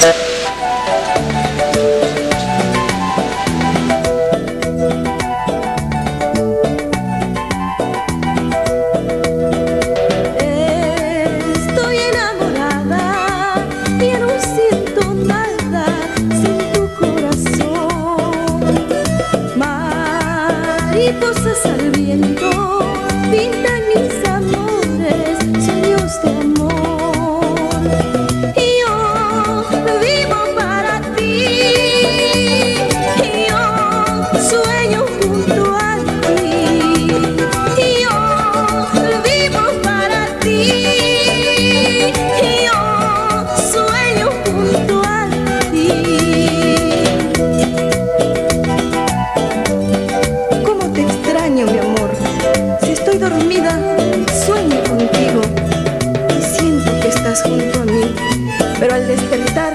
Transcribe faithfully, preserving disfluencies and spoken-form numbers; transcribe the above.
Estoy enamorada y no siento nada sin tu corazón. Mariposas al viento pintan mis amores, sueños de amor. Y yo vivo para ti, y yo sueño junto a ti. Y yo vivo para ti, y yo sueño junto a ti. ¿Cómo te extraño, mi amor? Si estoy dormida, sueño contigo y siento que estás junto a mí, pero al despertar